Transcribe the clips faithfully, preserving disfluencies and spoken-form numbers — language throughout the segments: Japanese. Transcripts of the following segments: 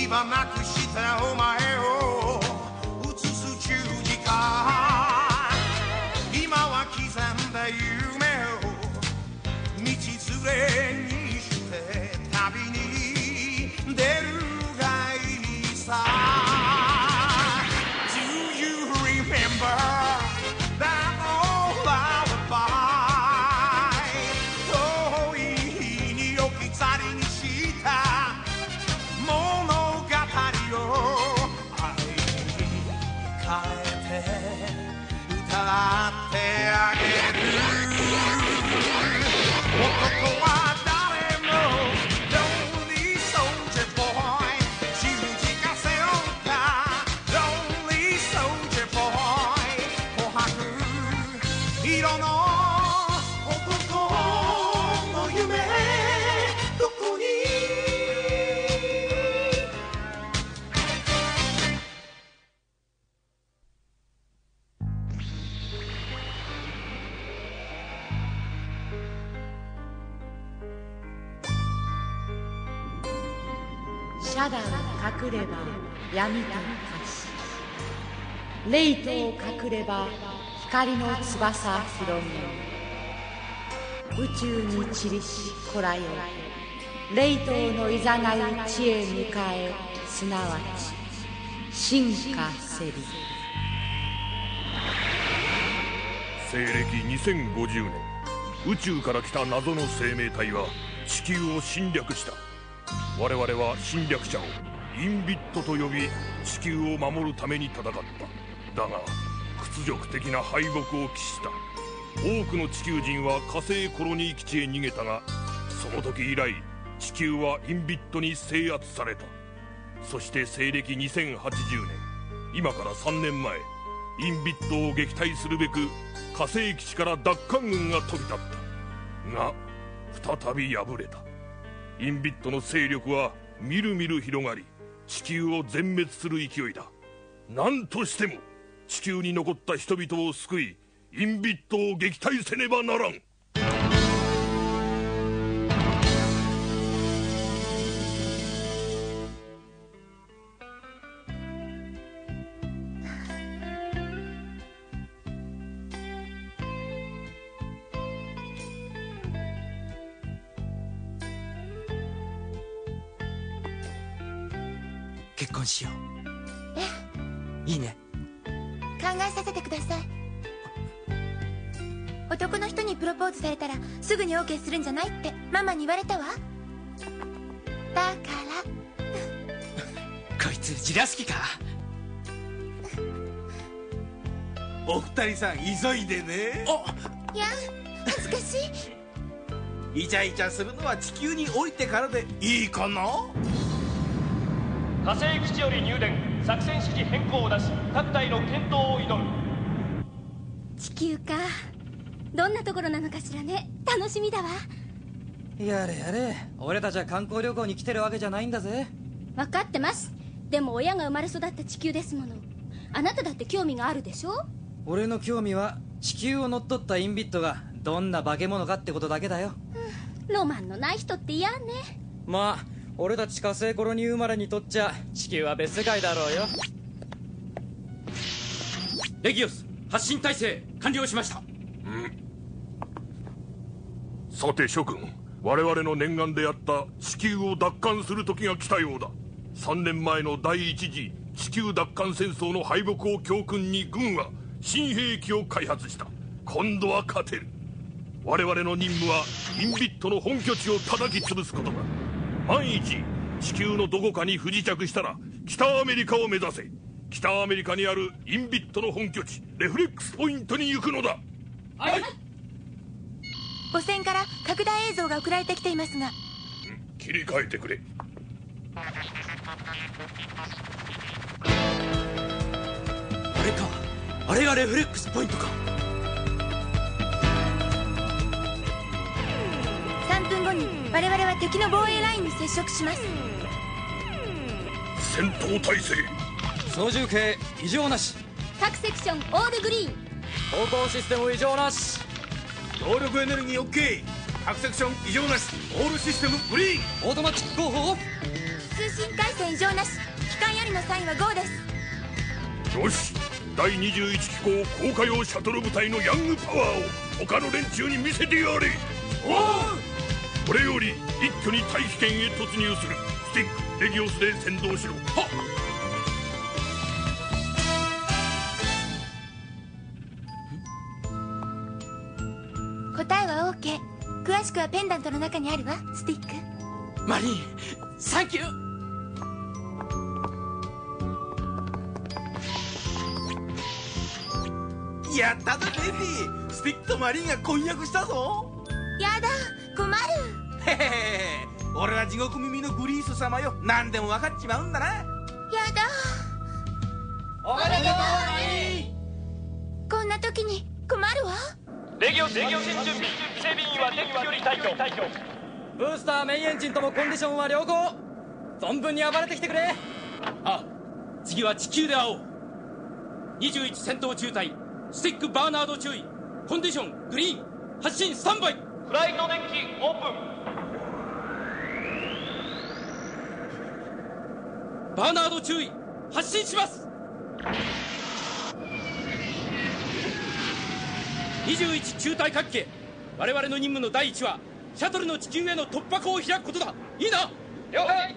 今なくしたお前を映す十字架、今は刻んだ夢を道連れにして旅に出るがいいさ。 Do you remember that old lullaby、 遠い日に置き去りにした物語を愛に変えて歌ってあげる。男は誰も Lonely Soldier Boy、 十字架背負った Lonely Soldier Boy、 琥珀色の男の夢どこに。 シャダを隠れば闇と化し、レイトを隠れば光の翼広げ、宇宙に散りしこらよレイトのいざなう地へ迎え、すなわち進化せり。 西暦にせんごじゅうねん、宇宙から来た謎の生命体は地球を侵略した。我々は侵略者をインビットと呼び、地球を守るために戦った。だが屈辱的な敗北を喫した。多くの地球人は火星コロニー基地へ逃げたが、その時以来地球はインビットに制圧された。そして西暦にせんはちじゅうねん、今からさんねんまえ、インビットを撃退するべく火星基地から奪還軍が飛び立ったが、再び敗れた。インビットの勢力はみるみる広がり、地球を全滅する勢いだ。何としても地球に残った人々を救い、インビットを撃退せねばならん。 結婚しよう。 えいいね。 考えさせてください。男の人にプロポーズされたらすぐに オーケー するんじゃないってママに言われたわ。だからこいつじらす気か。 お二人さん急いでね。 いや恥ずかしい。イチャイチャするのは地球に降りてからでいいかな。 火星基地より入電、作戦指示変更を出し、各隊の健闘を挑む。 地球か、どんなところなのかしらね。楽しみだわ。 やれやれ、俺たちは観光旅行に来てるわけじゃないんだぜ。 分かってます。でも親が生まれ育った地球ですもの。あなただって興味があるでしょ。 俺の興味は地球を乗っ取ったインビットがどんな化け物かってことだけだよ。 うん、ロマンのない人って嫌ね。 まあ俺たち火星コロニー生まれにとっちゃ地球は別世界だろうよ。 レギオス、発進態勢完了しました。 うんさて諸君、我々の念願であった地球を奪還する時が来たようだ。さんねんまえの第一次地球奪還戦争の敗北を教訓に、軍は新兵器を開発した。今度は勝てる。我々の任務はインビットの本拠地を叩き潰すことだ。万一地球のどこかに不時着したら北アメリカを目指せ。北アメリカにあるインビットの本拠地レフレックスポイントに行くのだ。 はい、はい、母船から拡大映像が送られてきていますが、 切り替えてくれ。 あれか、あれがレフレックスポイントか。 さんぷんごに我々は敵の防衛ラインに接触します。 戦闘態勢、 操縦系異常なし。 各セクションオールグリーン。 航行システム異常なし。 動力エネルギー OK。 各セクション異常なし。オールシステムグリーン。 オートマチック広報オフ。 通信回線異常なし。機関よりのサインはゴーです。 よし、だいにじゅういち機構降下用シャトル部隊のヤングパワーを他の連中に見せてやれ。おお、これより一挙に大気圏へ突入する。スティック、レギオスで先導しろ。はっ。 答えは OK。 詳しくはペンダントの中にあるわ、スティック。 マリン、サンキュー。 やったぜベイビー。スティックとマリンが婚約したぞ。 やだ、困る。 へへへ、俺は地獄耳のグリース様よ。何でも分かっちまうんだな。 やだ。 おめでとうマリン。 こんな時に困るわ。 レギオス発進準備。整備員はデッキより退去。 ブースターメインエンジンともコンディションは良好。存分に暴れてきてくれ。 あ、次は地球で会おう。にじゅういち戦闘中隊スティックバーナード注意。コンディショングリーン。発進スタンバイ。 フライトデッキオープン。 バーナード注意。発進します。にじゅういち中隊各家、我々の任務の第一はシャトルの地球への突破口を開くことだ。いいな。 了解。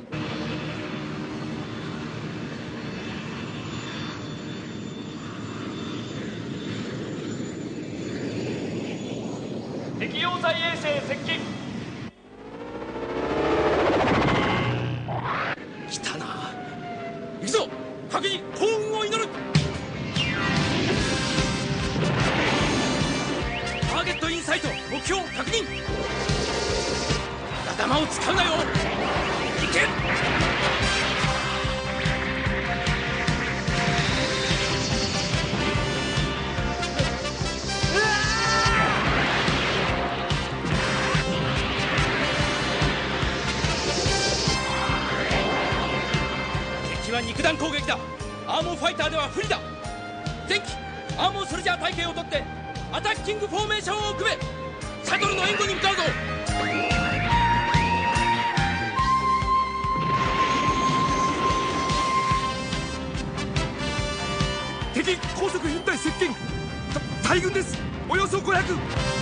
敵要塞衛星接近。 来たな。行くぞ。各自幸運を祈る。ターゲットインサイト、目標確認。頭を使うなよ。行け。敵は肉弾攻撃だ。アーモーファイターでは不利だ。前期アーモーソルジャー体系をとってアタッキングフォーメーションを組め。シャトルの援護に向かうぞ。 敵高速編隊接近。大軍です。およそごひゃく。